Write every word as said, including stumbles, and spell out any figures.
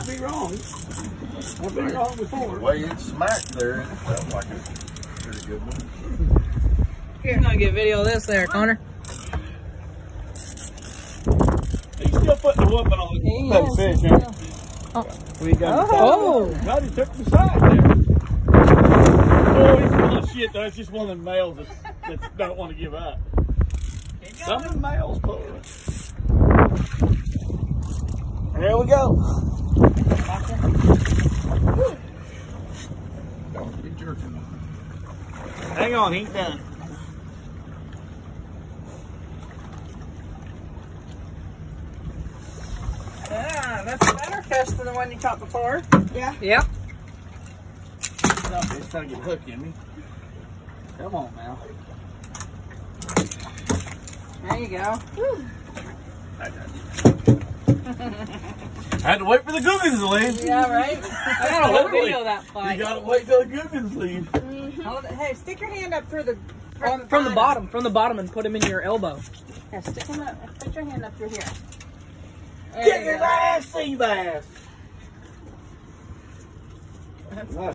might be wrong. I've been wrong before. The way it smacked there, it felt like a pretty good one. You're gonna get video of this there, Connor. He's still putting the whooping on the Yeah. fish, yeah. Oh. We got Oh. the God, he took the side there. Oh, he's full of shit, though. It's just one of them males that, that don't want to give up. Some of the males pull it. Here we go. Don't be jerking. Hang on, he's done. Yeah, that's a better fish than the one you caught before. Yeah. Yep. No, he's trying to get a hook in me. Come on now. There you go. Woo. I had to wait for the googans to leave. Yeah, right? I got a whole video of that You fight. gotta wait till the googans leave. Mm-hmm. Hey, stick your hand up through the From, from the bottom, from the bottom, and put him in your elbow. Here, stick him up. Put your hand up through here. There Get you your go. ass, sea bass. That's